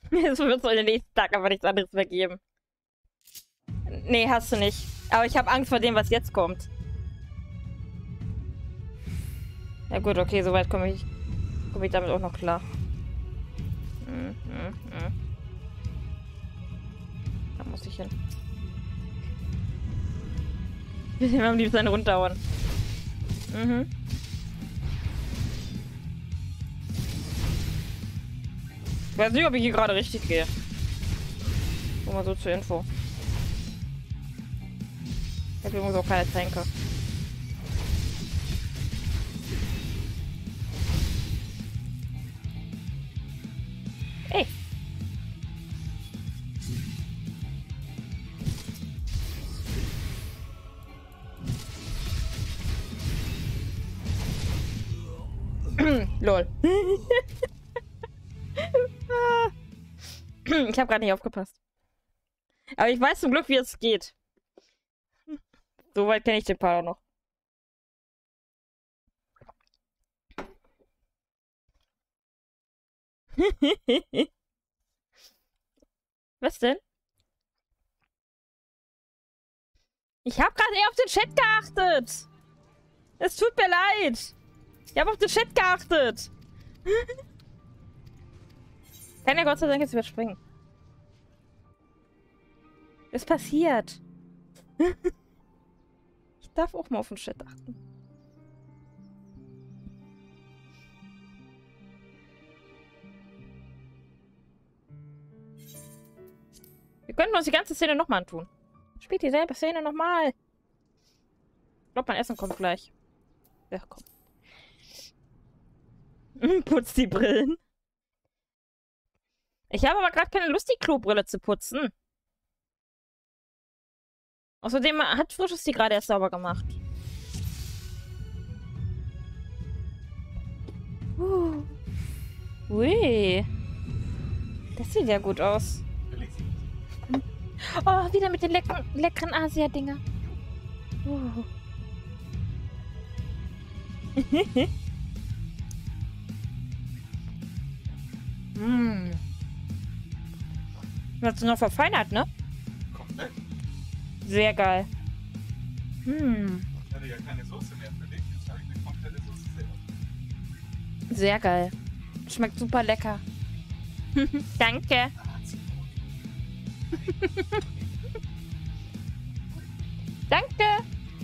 Es wird so den nächsten Tag aber nichts anderes mehr geben. Nee, hast du nicht. Aber ich habe Angst vor dem, was jetzt kommt. Ja gut, okay, soweit komme ich damit auch noch klar. Da muss ich hin. Wir sehen am liebsten runterhauen. Ich weiß nicht, ob ich hier gerade richtig gehe. Nur mal so zur Info. Ich habe übrigens auch keine Tränke. Ey! Lol. Ich habe gerade nicht aufgepasst. Aber ich weiß zum Glück, wie es geht. Soweit kenne ich den Part auch noch. Was denn? Ich habe gerade eher auf den Chat geachtet. Es tut mir leid. Ich habe auf den Chat geachtet. Kann ja Gott sei Dank jetzt überspringen. Es passiert. Ich darf auch mal auf den Chat achten. Wir könnten uns die ganze Szene nochmal antun. Spielt dieselbe Szene nochmal. Ich glaube, mein Essen kommt gleich. Ja, komm. Putz die Brillen. Ich habe aber gerade keine Lust, die Klobrille zu putzen. Außerdem hat Frisches die gerade erst sauber gemacht. Ui. Das sieht ja gut aus. Oh, wieder mit den leckeren Asia-Dinger. Hast du noch verfeinert, ne? Komplett. Sehr geil. Ich hatte ja keine Soße mehr für dich. Jetzt habe ich eine komplette Soße selber. Sehr geil. Schmeckt super lecker. Danke. Danke.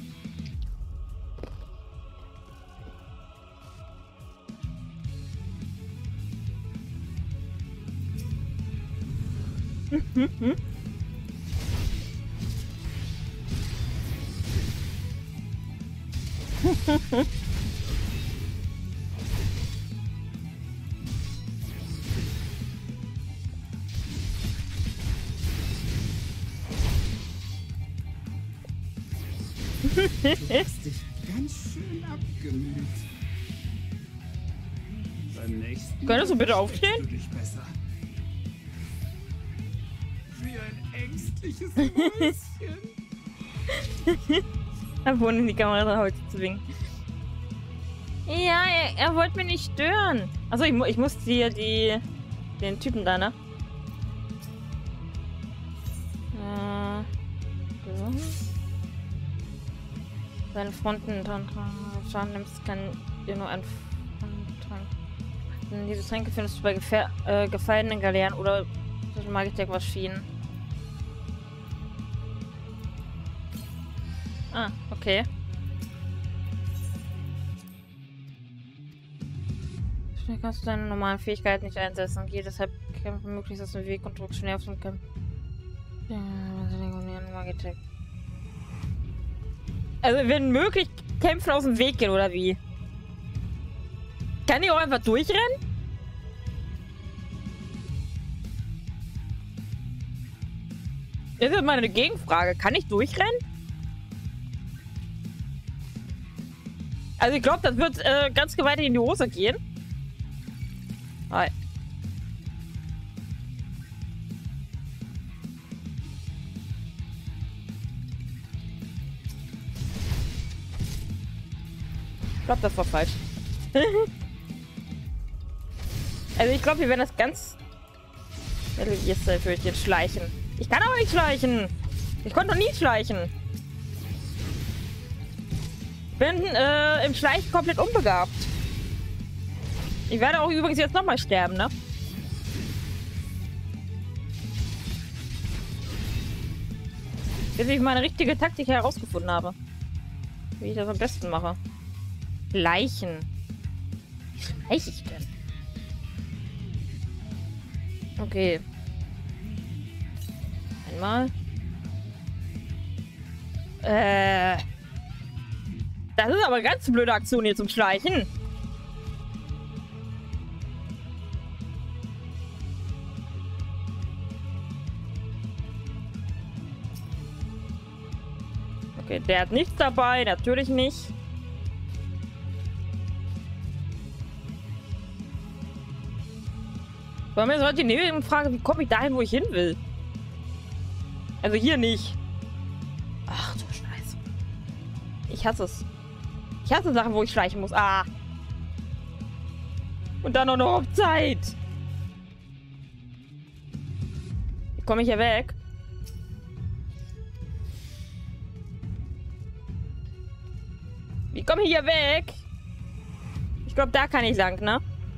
Du hast dich ganz schön abgemüht. Beim nächsten Könntest du bitte Mal aufstehen? Du dich besser. Wie ein ängstliches Mäuschen. Er wohnt in die Kamera heute zu winken. Ja, er wollte mich nicht stören. Achso, ich muss dir den Typen da, ne? So. Seine Fronten dran Schaden nimmst, kann dir nur ein Fronttrank. Diese Tränke findest du bei gefallenen Galeeren oder zwischen Magitech was schienen. Ah, okay. Schnell kannst du deine normalen Fähigkeiten nicht einsetzen. Geh deshalb kämpfe möglichst aus dem Weg und drück schnell auf den Kampf. Ja, Magitech. Also, wenn möglich, kämpfen aus dem Weg gehen, oder wie? Kann ich auch einfach durchrennen? Das ist mal eine Gegenfrage. Kann ich durchrennen? Also, ich glaube, das wird ganz gewaltig in die Hose gehen. Hi. Ich glaube, das war falsch. Also ich glaube, wir werden das ganz Jetzt würde ich jetzt schleichen. Ich kann aber nicht schleichen. Ich konnte noch nie schleichen. Ich bin im Schleichen komplett unbegabt. Ich werde auch übrigens jetzt nochmal sterben, ne? Bis ich meine richtige Taktik herausgefunden habe. Wie ich das am besten mache. Schleichen. Wie schleiche ich denn? Okay. Einmal. Das ist aber eine ganz blöde Aktion hier zum Schleichen. Okay, der hat nichts dabei, natürlich nicht. Bei mir ist heute die Nebenfrage, wie komme ich dahin, wo ich hin will? Also hier nicht. Ach du Scheiße. Ich hasse es. Ich hasse Sachen, wo ich schleichen muss. Ah. Und dann auch noch auf Zeit. Wie komme ich hier weg? Wie komme ich hier weg? Ich glaube, da kann ich lang, ne?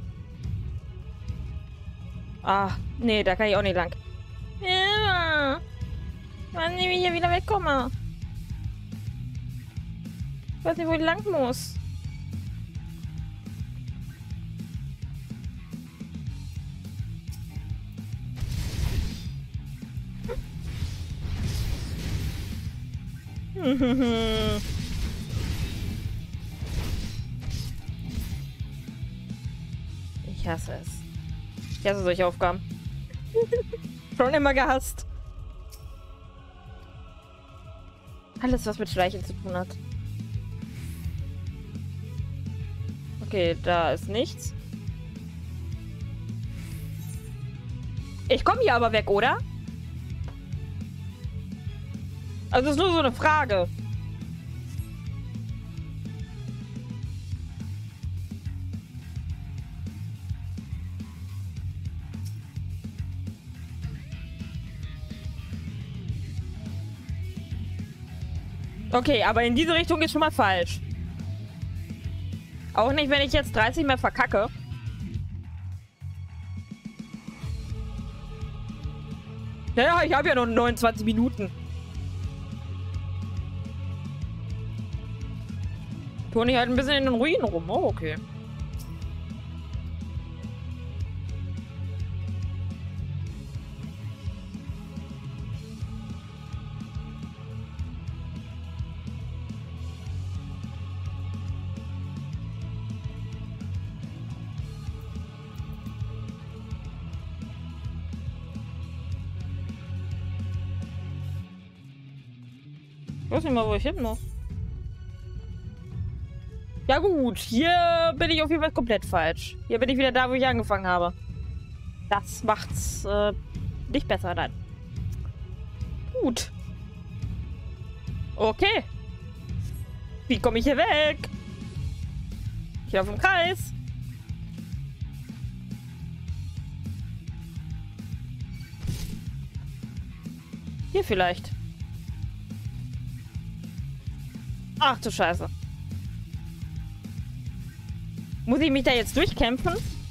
Ah, nee, da kann ich auch nicht lang. Ja. Wann ich hier wieder wegkomme? Ich weiß nicht, wo ich lang muss. Ich hasse es. Ich hasse solche Aufgaben. Schon immer gehasst. Alles, was mit Schleichen zu tun hat. Okay, da ist nichts. Ich komme hier aber weg, oder? Also ist nur so eine Frage. Okay, aber in diese Richtung ist schon mal falsch. Auch nicht, wenn ich jetzt 30 mehr verkacke. Ja, ich habe ja noch 29 Minuten. Turne ich halt ein bisschen in den Ruinen rum. Oh, okay. Ich weiß nicht mal, wo ich hin muss. Ja gut, hier bin ich auf jeden Fall komplett falsch. Hier bin ich wieder da, wo ich angefangen habe. Das macht's nicht besser, nein. Gut. Okay. Wie komme ich hier weg? Ich laufe im Kreis. Hier vielleicht. Ach du Scheiße. Muss ich mich da jetzt durchkämpfen?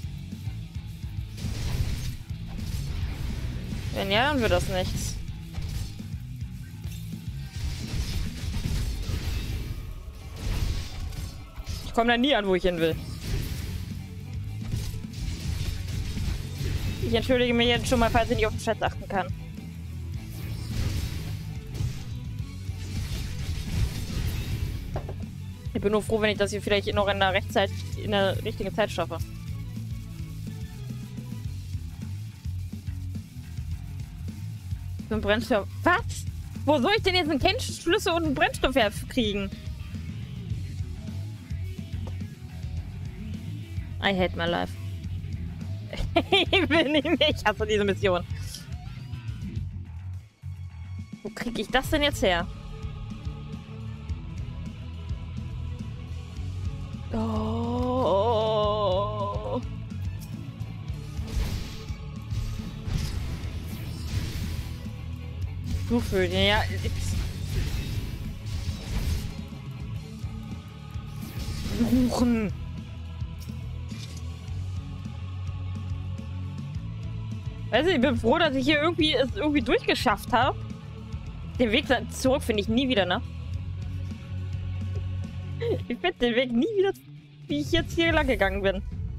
Wenn ja, dann wird das nichts. Ich komme da nie an, wo ich hin will. Ich entschuldige mich jetzt schon mal, falls ich nicht auf den Chat achten kann. Ich bin nur froh, wenn ich das hier vielleicht noch in der richtigen Zeit schaffe. Für einen Brennstoff. Was? Wo soll ich denn jetzt einen Kennschlüssel und einen Brennstoff herkriegen? I hate my life. Ich will nicht mehr. Ich hasse diese Mission. Wo kriege ich das denn jetzt her? Oh. Flugvögel, ja. Suchen. Weißt du, ich bin froh, dass ich hier es irgendwie durchgeschafft habe. Den Weg zurück finde ich nie wieder, ne? Ich finde den Weg nie wieder, wie ich jetzt hier lang gegangen bin.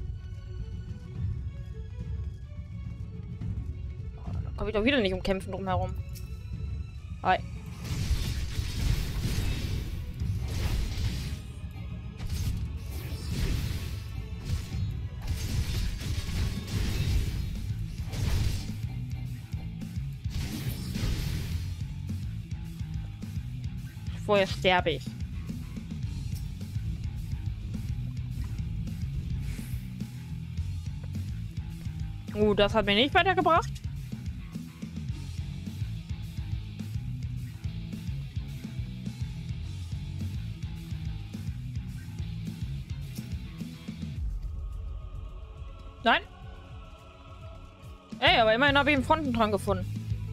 Oh, da komme ich doch wieder nicht um Kämpfen drumherum. Hi. Vorher sterbe ich. Das hat mir nicht weitergebracht. Nein. Ey, aber immerhin habe ich einen Frontentran gefunden.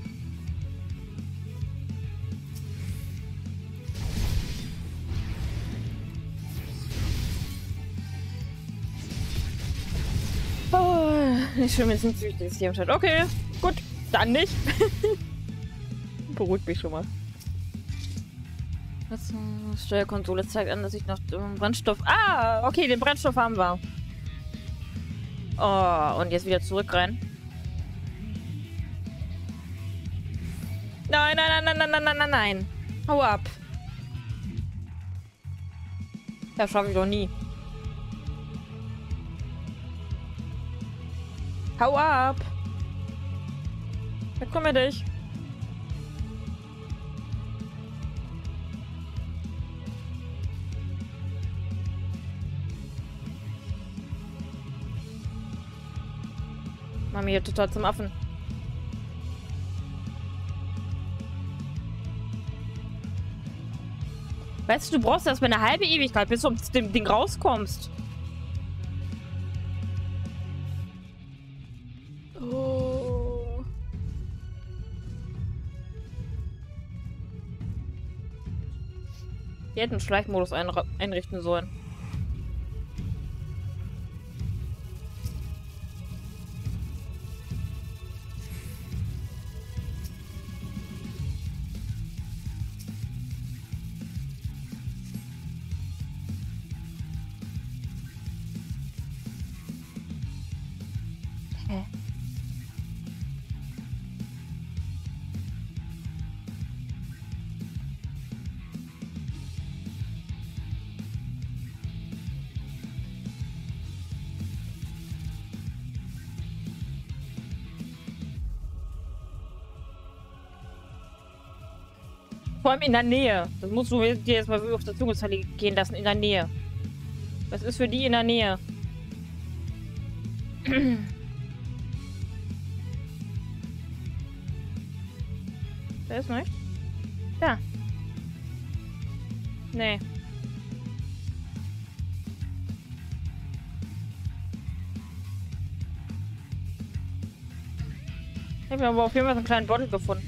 Ich bin jetzt ein süchtiges hier im Chat. Okay, gut, dann nicht. Beruhigt mich schon mal. Das Steuerkonsole zeigt an, dass ich noch Brennstoff... Ah, okay, den Brennstoff haben wir. Oh, und jetzt wieder zurück rein. Nein, nein, nein, nein, nein, nein, nein, nein. Hau ab. Das schaffe ich doch nie. Hau ab! Da komm dich! Mach mich hier total zum Affen. Weißt du, du brauchst erstmal eine halbe Ewigkeit, bis du aus dem Ding rauskommst. Oh. Die hätten einen Schleichmodus einrichten sollen. Hä? Vor allem in der Nähe. Das musst du dir jetzt mal auf der Zunge gehen lassen. In der Nähe. Was ist für die in der Nähe? Da ist nicht. Da. Nee. Ich habe aber auf jeden Fall einen kleinen Bottle gefunden.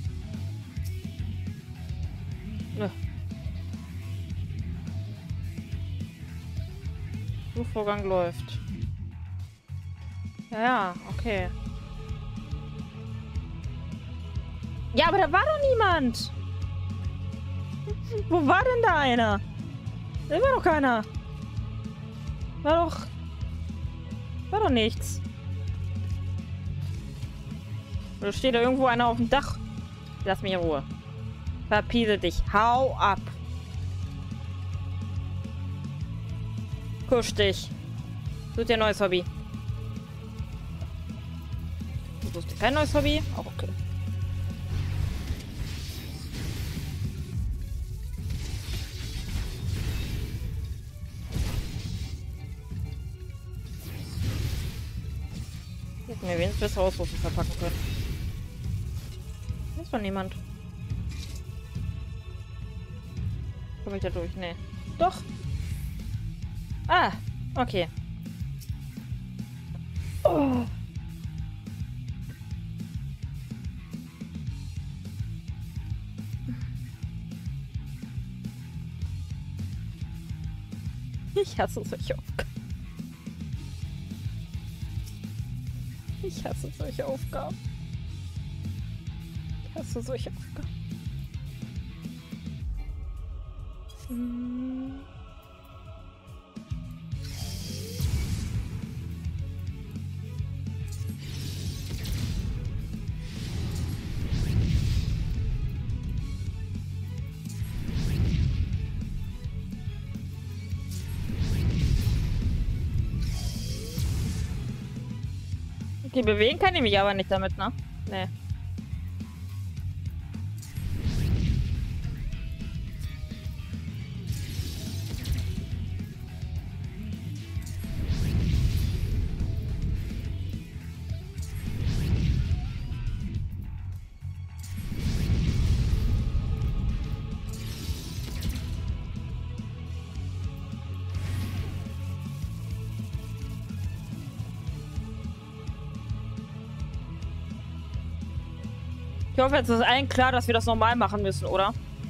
Nö. Suchvorgang läuft. Ja, okay. Ja, aber da war doch niemand. Wo war denn da einer? Da war doch keiner. War doch nichts. Oder steht da irgendwo einer auf dem Dach? Lass mich in Ruhe. Verpiese dich. Hau ab. Kusch dich. Such dir ein neues Hobby. Du suchst dir kein neues Hobby? Auch okay. Hätten wir wenigstens bessere Ausrüstung verpacken können. Hier ist doch niemand. Komme ich da durch? Nee. Doch. Ah, okay. Oh. Ich Ich hasse solche Aufgaben. Ich hasse solche Aufgaben. Ich hasse solche Aufgaben. Die bewegen kann ich mich aber nicht damit, ne? Nee. Ich hoffe, jetzt ist allen klar, dass wir das normal machen müssen, oder?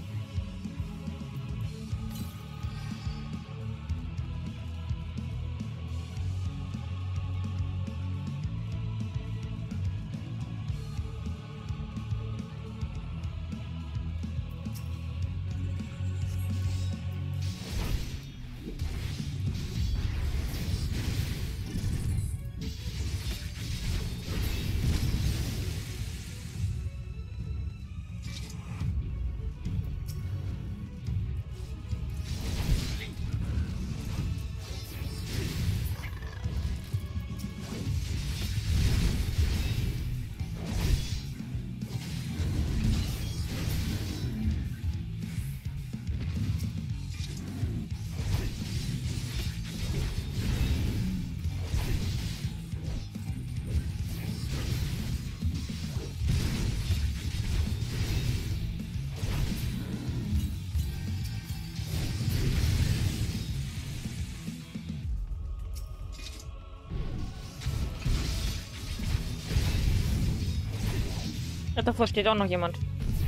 Ja, davor steht auch noch jemand.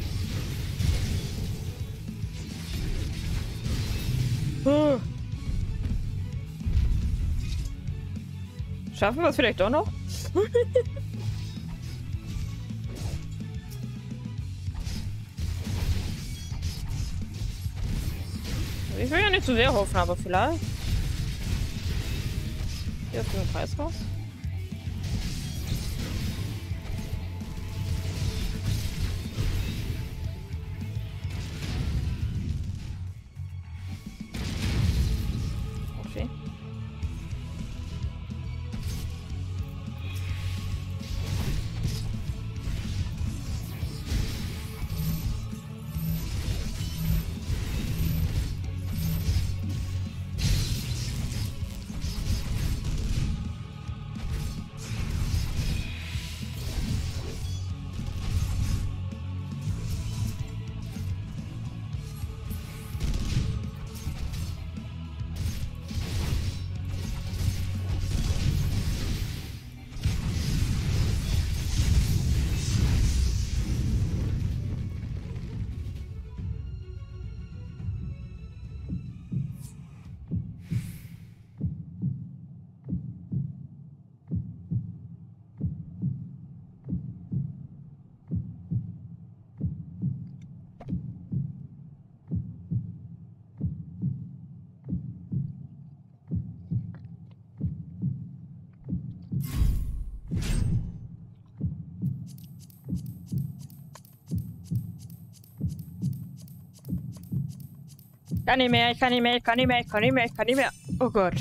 Schaffen wir es vielleicht doch noch? Ich will ja nicht zu sehr hoffen, aber vielleicht. Hier ist ein Kreis raus. Okay. Kann nicht mehr, ich kann nicht mehr, ich kann nicht mehr, ich kann nicht mehr, ich kann nicht mehr. Oh Gott.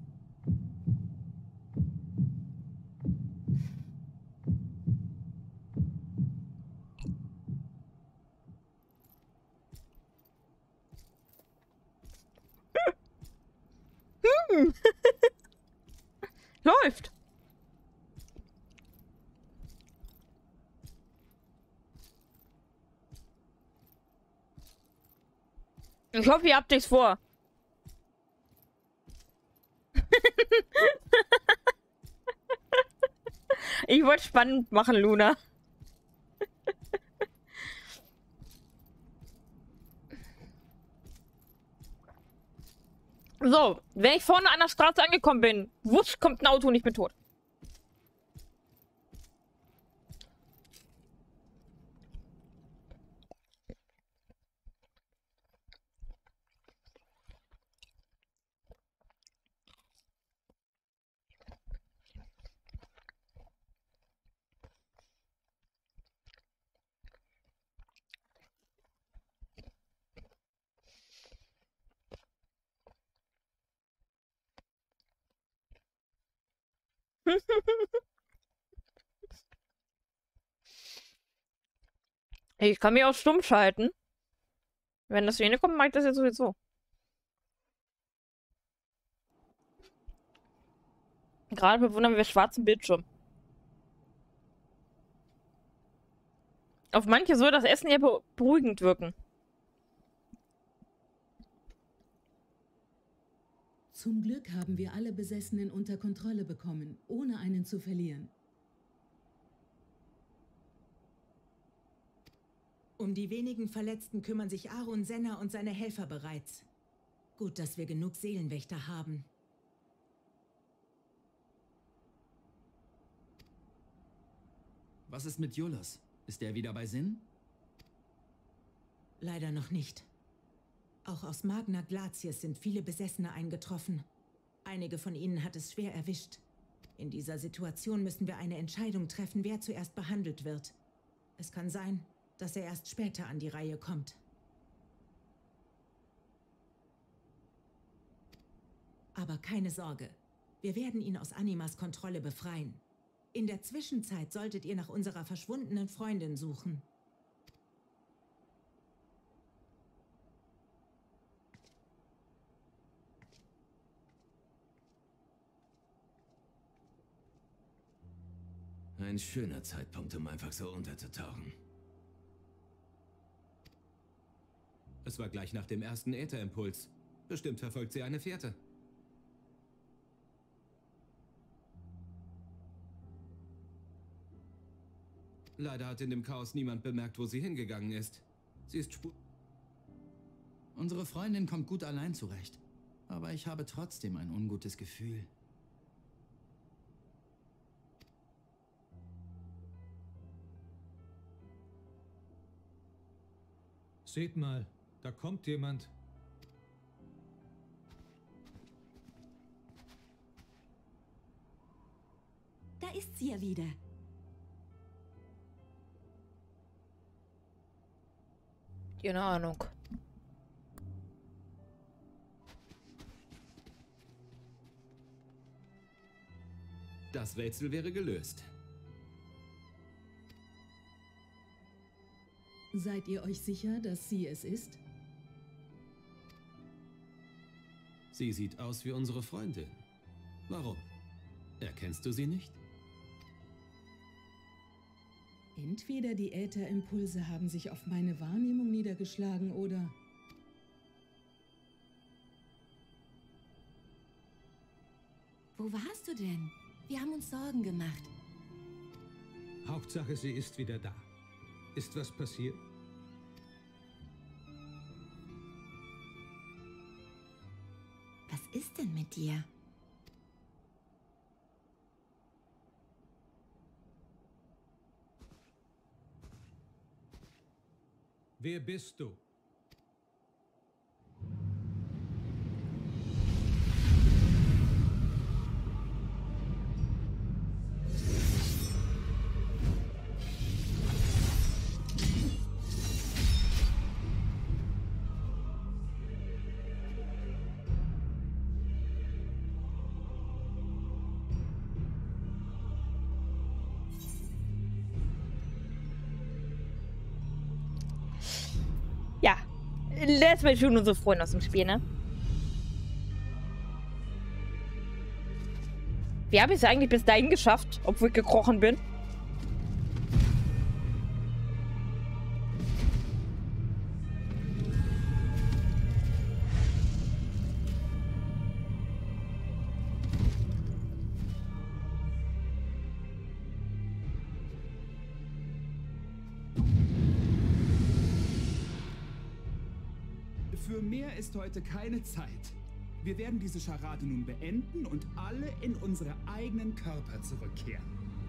Läuft. Ich hoffe, ihr habt nichts vor. Ich wollte spannend machen, Luna. So, wenn ich vorne an der Straße angekommen bin, wusch, kommt ein Auto und ich bin tot. Ich kann mich auch stumm schalten. Wenn das Szene kommt, mache ich das jetzt sowieso. Gerade bewundern wir schwarzen Bildschirm. Auf manche soll das Essen ja beruhigend wirken. Zum Glück haben wir alle Besessenen unter Kontrolle bekommen, ohne einen zu verlieren. Um die wenigen Verletzten kümmern sich Aaron Senna und seine Helfer bereits. Gut, dass wir genug Seelenwächter haben. Was ist mit Julius? Ist er wieder bei Sinn? Leider noch nicht. Auch aus Magna Glacies sind viele Besessene eingetroffen. Einige von ihnen hat es schwer erwischt. In dieser Situation müssen wir eine Entscheidung treffen, wer zuerst behandelt wird. Es kann sein, dass er erst später an die Reihe kommt. Aber keine Sorge. Wir werden ihn aus Animas Kontrolle befreien. In der Zwischenzeit solltet ihr nach unserer verschwundenen Freundin suchen. Ein schöner Zeitpunkt, um einfach so unterzutauchen. Es war gleich nach dem ersten Ätherimpuls. Bestimmt verfolgt sie eine Fährte. Leider hat in dem Chaos niemand bemerkt, wo sie hingegangen ist. Sie ist Unsere Freundin kommt gut allein zurecht. Aber ich habe trotzdem ein ungutes Gefühl. Seht mal, da kommt jemand. Da ist sie ja wieder. Keine Ahnung. Das Rätsel wäre gelöst. Seid ihr euch sicher, dass sie es ist? Sie sieht aus wie unsere Freundin. Warum? Erkennst du sie nicht? Entweder die Ätherimpulse haben sich auf meine Wahrnehmung niedergeschlagen oder... Wo warst du denn? Wir haben uns Sorgen gemacht. Hauptsache, sie ist wieder da. Ist was passiert? Was ist denn mit dir? Wer bist du? Ja. Lässt mal schon unsere Freunde aus dem Spiel, ne? Wie habe ich es eigentlich bis dahin geschafft, obwohl ich gekrochen bin? Für mehr ist heute keine Zeit. Wir werden diese Scharade nun beenden und alle in unsere eigenen Körper zurückkehren.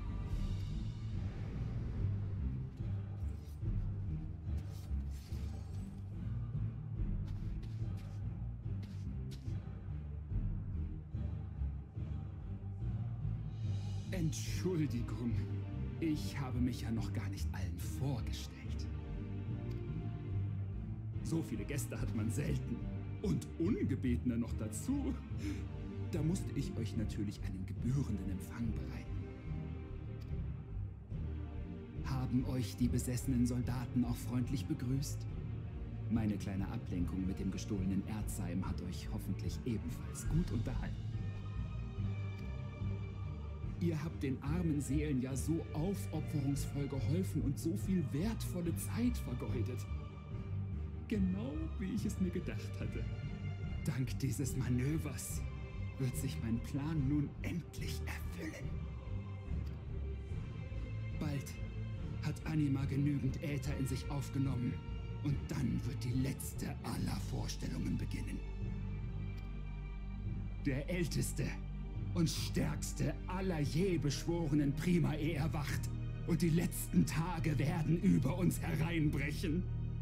Entschuldigung, ich habe mich ja noch gar nicht allen vorgestellt. So viele Gäste hat man selten. Und Ungebetene noch dazu. Da musste ich euch natürlich einen gebührenden Empfang bereiten. Haben euch die besessenen Soldaten auch freundlich begrüßt? Meine kleine Ablenkung mit dem gestohlenen Erzheim hat euch hoffentlich ebenfalls gut unterhalten. Ihr habt den armen Seelen ja so aufopferungsvoll geholfen und so viel wertvolle Zeit vergeudet. Genau wie ich es mir gedacht hatte. Dank dieses Manövers wird sich mein Plan nun endlich erfüllen. Bald hat Anima genügend Äther in sich aufgenommen und dann wird die letzte aller Vorstellungen beginnen. Der älteste und stärkste aller je beschworenen Primae erwacht und die letzten Tage werden über uns hereinbrechen.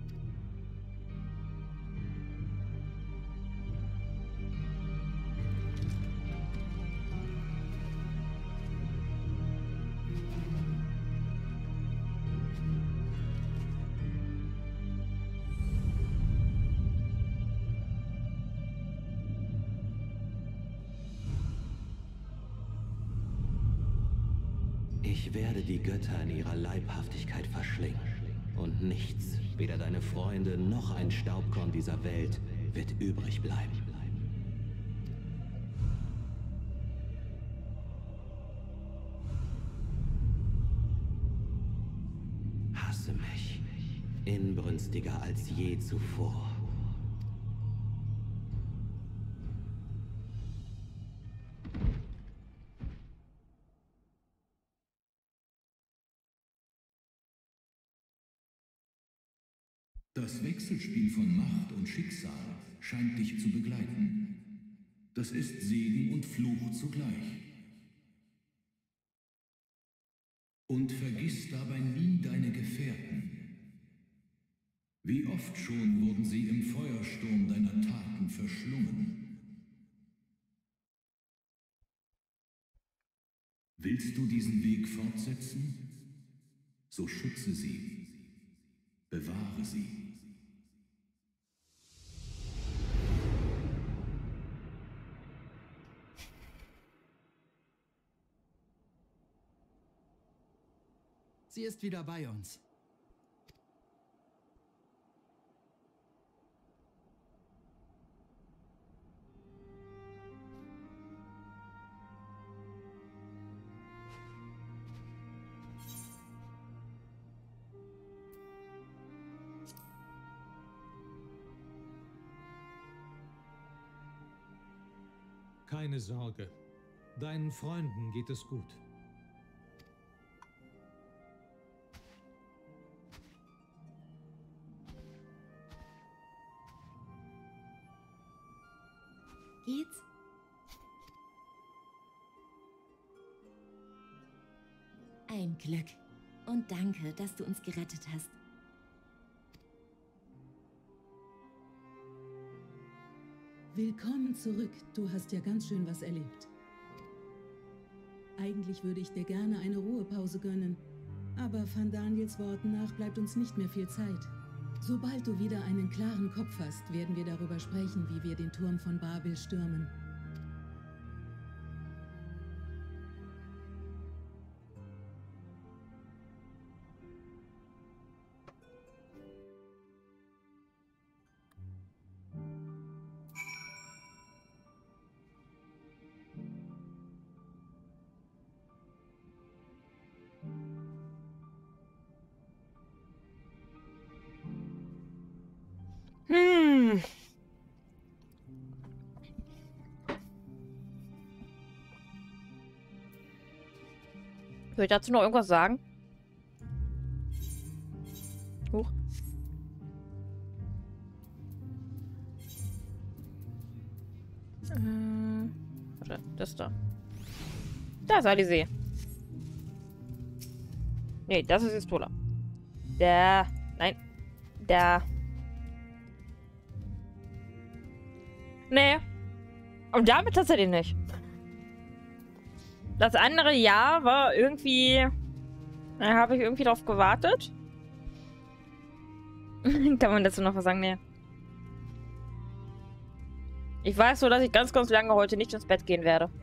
Ich werde die Götter in ihrer Leibhaftigkeit verschlingen. Und nichts, weder deine Freunde noch ein Staubkorn dieser Welt, wird übrig bleiben. Hasse mich, inbrünstiger als je zuvor. Das Wechselspiel von Macht und Schicksal scheint dich zu begleiten. Das ist Segen und Fluch zugleich. Und vergiss dabei nie deine Gefährten. Wie oft schon wurden sie im Feuersturm deiner Taten verschlungen. Willst du diesen Weg fortsetzen? So schütze sie. Bewahre sie. Sie ist wieder bei uns. Keine Sorge. Deinen Freunden geht es gut. Geht's? Ein Glück. Und danke, dass du uns gerettet hast. Willkommen zurück. Du hast ja ganz schön was erlebt. Eigentlich würde ich dir gerne eine Ruhepause gönnen. Aber von Daniels Worten nach bleibt uns nicht mehr viel Zeit. Sobald du wieder einen klaren Kopf hast, werden wir darüber sprechen, wie wir den Turm von Babel stürmen. Soll ich dazu noch irgendwas sagen? Huch. Das da. Da ist Alizé. Nee, das ist Istola. Der. Nein. Der. Nee. Und damit tatsächlich nicht. Das andere Jahr war irgendwie... Da habe ich irgendwie drauf gewartet. Kann man dazu noch was sagen? Nee. Ich weiß so, dass ich ganz, ganz lange heute nicht ins Bett gehen werde.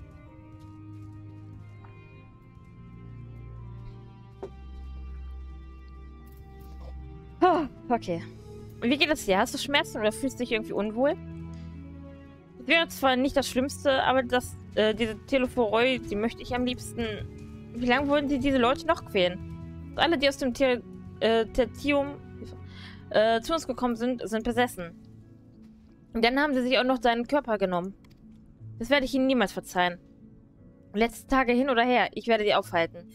Okay. Wie geht es dir? Hast du Schmerzen oder fühlst du dich irgendwie unwohl? Das wäre zwar nicht das Schlimmste, aber diese Telephoroi, die möchte ich am liebsten... Wie lange wollen sie diese Leute noch quälen? Alle, die aus dem Tertium zu uns gekommen sind, sind besessen. Und dann haben sie sich auch noch seinen Körper genommen. Das werde ich ihnen niemals verzeihen. Letzte Tage hin oder her, ich werde die aufhalten.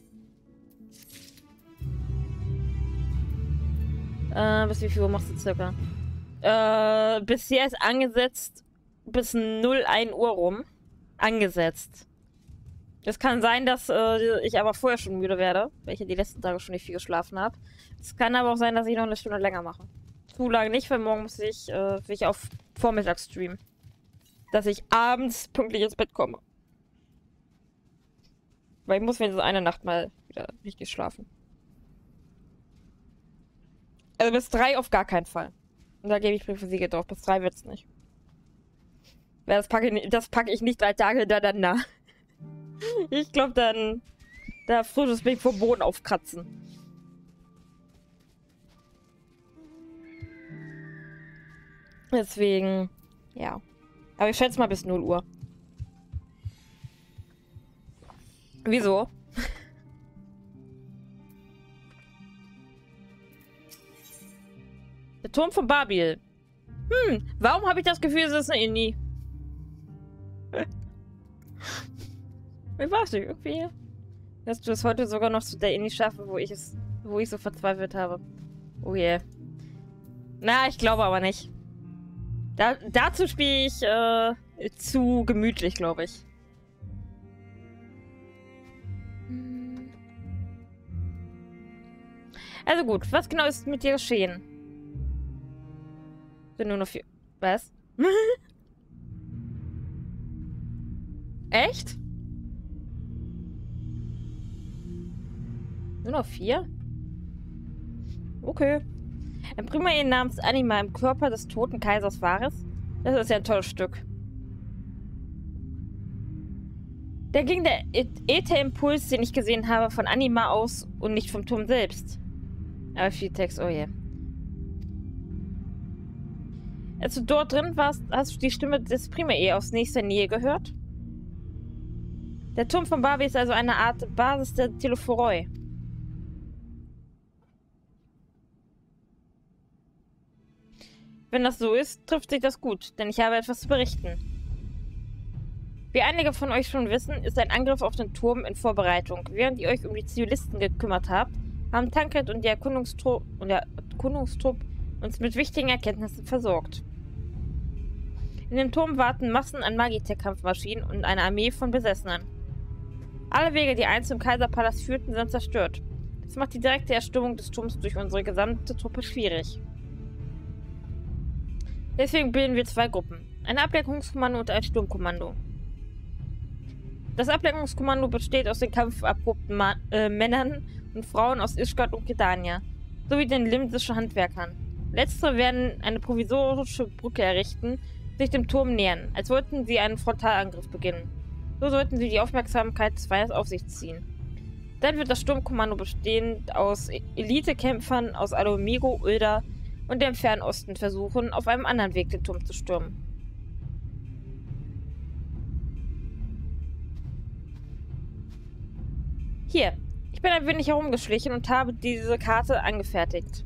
Bis wie viel Uhr machst du circa? Bisher ist angesetzt bis 01 Uhr rum. Angesetzt. Es kann sein, dass ich aber vorher schon müde werde, weil ich ja die letzten Tage schon nicht viel geschlafen habe. Es kann aber auch sein, dass ich noch eine Stunde länger mache. Zu lange nicht, weil morgen muss ich auf Vormittag streamen. Dass ich abends pünktlich ins Bett komme. Weil ich muss wenigstens eine Nacht mal wieder richtig schlafen. Also bis 3 auf gar keinen Fall. Und da gebe ich Briefesiegel drauf. Bis 3 wird's nicht. Weil das packe ich nicht 3 Tage hintereinander. Ich glaube dann... Da frisches Weg vom Boden aufkratzen. Deswegen... Ja. Aber ich schätze mal bis 0 Uhr. Wieso? Der Turm von Babil. Warum habe ich das Gefühl, es ist eine Indie? Ich weiß nicht, irgendwie. Dass du es heute sogar noch zu der Indie schaffe, wo ich so verzweifelt habe. Oh je. Na, ich glaube aber nicht. Dazu spiele ich zu gemütlich, glaube ich. Also gut, was genau ist mit dir geschehen? Sind nur noch 4... Was? Echt? Nur noch 4? Okay. Ein Primae namens Anima im Körper des toten Kaisers Varys? Das ist ja ein tolles Stück. Da ging der Ätherimpuls, den ich gesehen habe, von Anima aus und nicht vom Turm selbst. Aber viel Text, oh je. Als du dort drin warst, hast du die Stimme des Primae aus nächster Nähe gehört? Der Turm von Babil ist also eine Art Basis der Telephoroi. Wenn das so ist, trifft sich das gut, denn ich habe etwas zu berichten. Wie einige von euch schon wissen, ist ein Angriff auf den Turm in Vorbereitung. Während ihr euch um die Zivilisten gekümmert habt, haben Tankred und der Erkundungstrupp uns mit wichtigen Erkenntnissen versorgt. In dem Turm warten Massen an Magitech-Kampfmaschinen und eine Armee von Besessenen. Alle Wege, die einst zum Kaiserpalast führten, sind zerstört. Das macht die direkte Erstürmung des Turms durch unsere gesamte Truppe schwierig. Deswegen bilden wir 2 Gruppen. Ein Ablenkungskommando und ein Sturmkommando. Das Ablenkungskommando besteht aus den kampferprobten Männern und Frauen aus Ishgard und Kedania, sowie den limsischen Handwerkern. Letztere werden eine provisorische Brücke errichten, sich dem Turm nähern, als wollten sie einen Frontalangriff beginnen. So sollten sie die Aufmerksamkeit des Feindes auf sich ziehen. Dann wird das Sturmkommando bestehend aus Elitekämpfern aus Alomego, Ulda und dem Fernosten versuchen, auf einem anderen Weg den Turm zu stürmen. Hier, ich bin ein wenig herumgeschlichen und habe diese Karte angefertigt.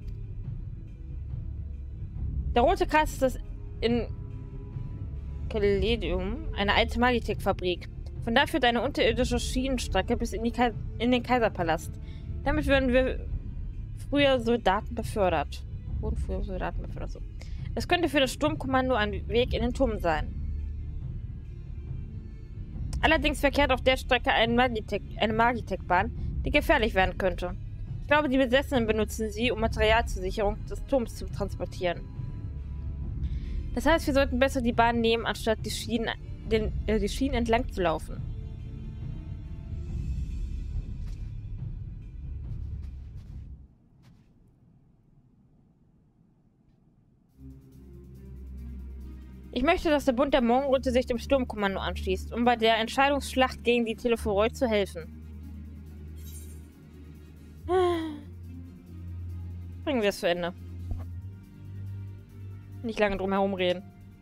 Der rote Kreis ist das in Keledium, eine alte Magitech-Fabrik. Von da führt eine unterirdische Schienenstrecke bis in den Kaiserpalast. Damit werden wir früher Soldaten befördert. Wurden früher Soldaten befördert, so. Es könnte für das Sturmkommando ein Weg in den Turm sein. Allerdings verkehrt auf der Strecke eine Magitech-Bahn, die gefährlich werden könnte. Ich glaube, die Besessenen benutzen sie, um Material zur Sicherung des Turms zu transportieren. Das heißt, wir sollten besser die Bahn nehmen, anstatt die Schienen entlang zu laufen. Ich möchte, dass der Bund der Morgenröte sich dem Sturmkommando anschließt, um bei der Entscheidungsschlacht gegen die Telephoroi zu helfen. Bringen wir es zu Ende. Nicht lange drum herum reden.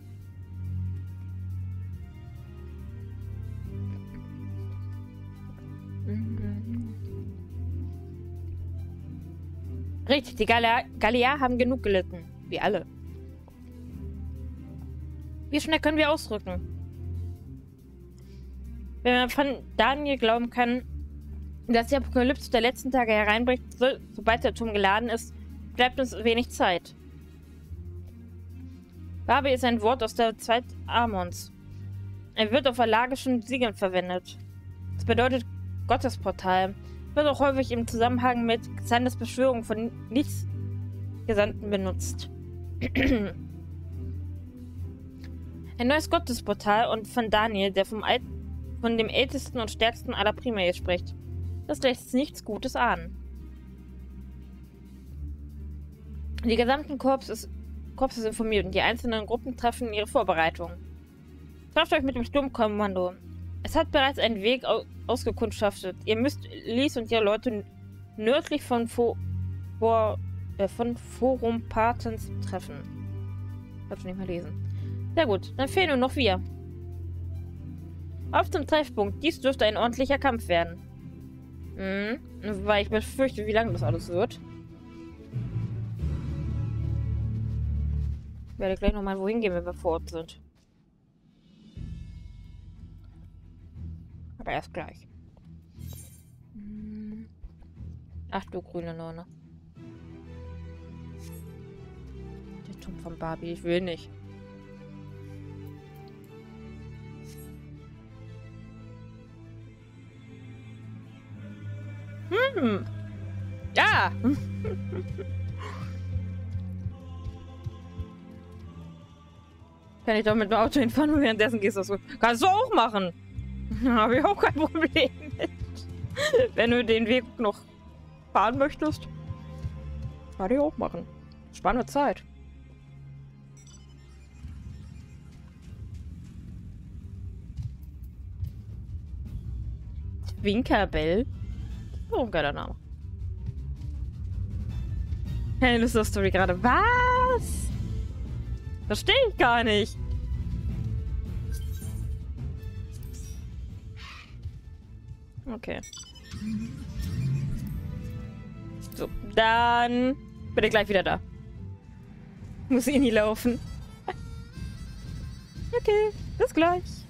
Richtig, die Gallier haben genug gelitten. Wie alle. Wie schnell können wir ausrücken? Wenn man von Daniel glauben kann, dass die Apokalypse der letzten Tage hereinbricht, sobald der Turm geladen ist, bleibt uns wenig Zeit. Barbe ist ein Wort aus der Zeit Amons. Er wird auf allergischen Siegeln verwendet. Das bedeutet Gottesportal. Wird auch häufig im Zusammenhang mit Xanders Beschwörung von Nichtsgesandten benutzt. Ein neues Gottesportal und von Daniel, der von dem ältesten und stärksten aller Primae spricht. Das lässt nichts Gutes ahnen. Die gesamten Korps ist informiert und die einzelnen Gruppen treffen ihre Vorbereitungen. Trefft euch mit dem Sturmkommando. Es hat bereits einen Weg ausgekundschaftet. Ihr müsst Lies und ihre Leute nördlich von Forum Patens treffen. Kannst du nicht mehr lesen. Sehr gut, dann fehlen nur noch wir. Auf zum Treffpunkt. Dies dürfte ein ordentlicher Kampf werden. Weil ich befürchte, wie lange das alles wird. Ich werde gleich nochmal wohin gehen, wenn wir vor Ort sind. Aber erst gleich. Ach du grüne Nonne. Der Turm von Barbie, ich will nicht. Ja! Kann ich doch mit dem Auto hinfahren und währenddessen gehst du so. Kannst du auch machen! Habe ich auch kein Problem mit. Wenn du den Weg noch fahren möchtest, kann ich auch machen. Spannende Zeit. Winkerbell? Oh, ein geiler Name. Keine Lust auf Story gerade. Was? Verstehe ich gar nicht. Okay. So, dann bin ich gleich wieder da. Muss eh nie laufen. Okay, bis gleich.